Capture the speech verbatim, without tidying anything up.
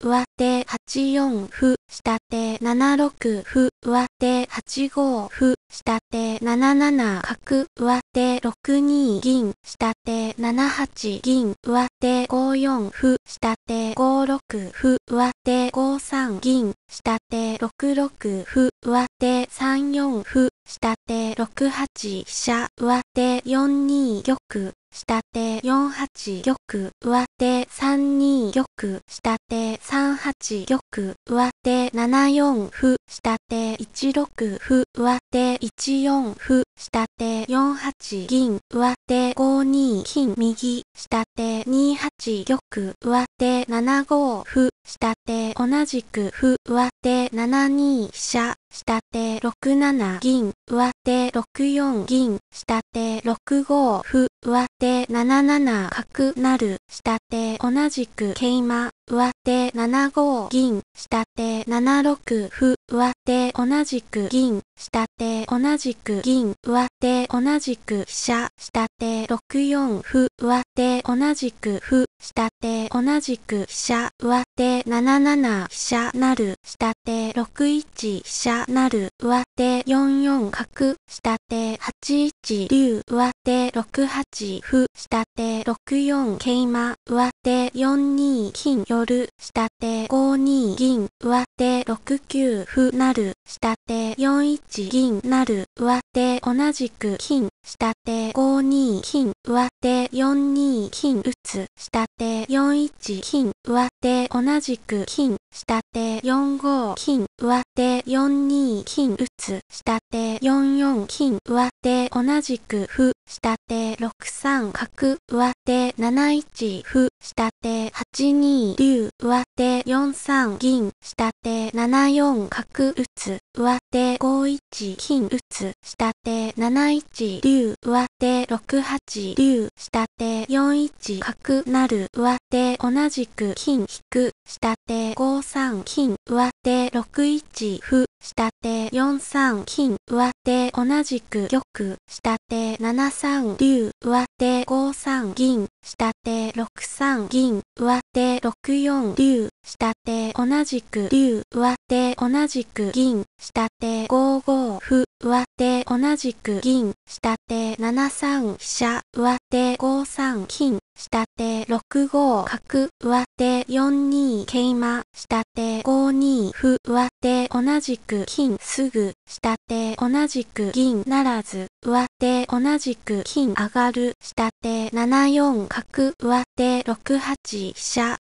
上手はちよん歩、下手ななろく歩、上手はちご歩、下手なななな角、上手ろくに銀、下手ななはち銀、上手ごよん歩、下手ごろく歩、上手ごさん銀、下手ろくろく歩、上手さんよん歩、下手ろくはち飛車、上手よんに玉、下手よんはち玉、上手さんに玉、下手さんはち玉、上手ななよん歩、下手いちろく歩、上手いちよん歩、下手よんはち銀、上手ごに金右、下手にはち玉、上手ななご歩、下手同じく歩、上手ななに飛車、下手ろくなな銀、上手ろくよん銀、下手ろくご歩、上手なななな角成、下手同じく桂馬、上手ななご銀、下手ななろく歩、上手同じく銀、下手同じく銀、上手同じく飛車、下手ろくよん歩、上手同じく歩、下手同じく飛車、上手なななな飛車成、下手ろくいち飛車成、上手よんよん角、下手はちいち竜、上手ろくはち歩、下手ろくよん桂馬、上手よんに金寄、下手ごに銀、上手ろくきゅう歩成、下手よんいち銀成、上手同じく金、下手ごに金、上手よんに金打つ、下手よんいち金、上手同じく金、下手よんご金、上手よんに金打つ、下手よんよん金、上手同じく歩、下手ろくさん角、上手なないち歩、下手はちに竜、上手よんさん銀、下手ななよん角打つ、上手ごいち金打つ、下手なないち竜、上手ろくはち竜、下手よんいち角成、上手同じく金引く、下手ごさん金、上手ろくいち歩、下手よんさん金、上手同じく玉、下手ななさん竜、上手ごさん銀、下手ろくさん銀、上手ろくよん竜、下手同じく竜、上手同じく銀、下手ごご歩、上手同じく銀、下手ななさん飛車、上手ごさん金、下手ろくご角、上手よんに桂馬、下手ごに歩、上手同じく金すぐ、下手同じく銀ならず、上手同じく金上がる、下手ななよん角、上手ろくはち飛車、